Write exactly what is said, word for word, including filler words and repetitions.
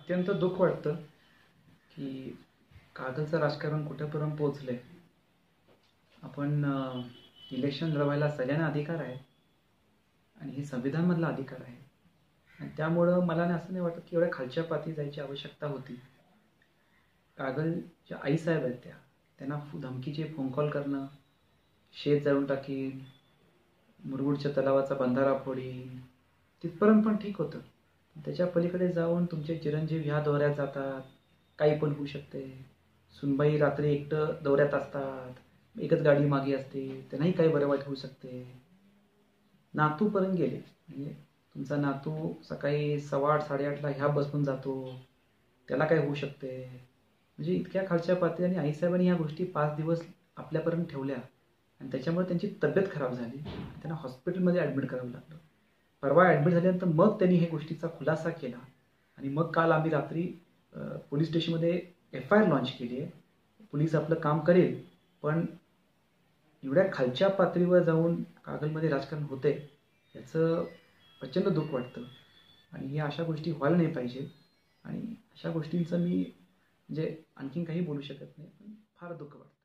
अत्यंत दुःख वाटतं की कागलचं राजकारण कुठेपर्यंत पोहोचलं आहे. आपण इलेक्शन लढवायला सगळ्यांना अधिकार आहे आणि हे संविधानमधला अधिकार आहे आणि त्यामुळं मला असं नाही वाटत की एवढ्या खालच्या पातळी जायची आवश्यकता होती. कागलच्या आईसाहेब आहेत त्या त्यांना धमकीचे फोन कॉल करणं, शेत जाळून टाकीन, मुरगुडच्या तलावाचा बंधारा फोडीन, तिथपर्यंत पण ठीक होतं. त्याच्या पलीकडे जाऊन तुमचे चिरंजीव ह्या दौऱ्यात जातात, काही पण होऊ शकते. सुनबाई रात्री एकटं दौऱ्यात असतात, एकच गाडी मागे असते, त्यांनाही काही बरं वाईट होऊ शकते. नातूपर्यंत गेले, म्हणजे तुमचा नातू सकाळी सव्वा आठ साडेआठला ह्या बसून जातो, त्याला काय होऊ शकते. म्हणजे इतक्या खालच्या पातळी आणि आईसाहेबांनी ह्या गोष्टी पाच दिवस आपल्यापर्यंत ठेवल्या आणि त्याच्यामुळे त्यांची तब्येत खराब झाली. त्यांना हॉस्पिटलमध्ये ॲडमिट करावं लागलं. परवा ॲडमिट झाल्यानंतर मग त्यांनी हे गोष्टीचा खुलासा केला आणि मग काल आम्ही रात्री पोलीस स्टेशनमध्ये एफ आय आर लॉन्च केली आहे. पोलीस आपलं काम करेल, पण एवढ्या खालच्या पातळीवर जाऊन कागलमध्ये राजकारण होते याचं प्रचंड दुःख वाटतं आणि या अशा गोष्टी व्हायला नाही पाहिजे. आणि अशा गोष्टींचं मी म्हणजे आणखीन काही बोलू शकत नाही, पण फार दुःख वाटतं.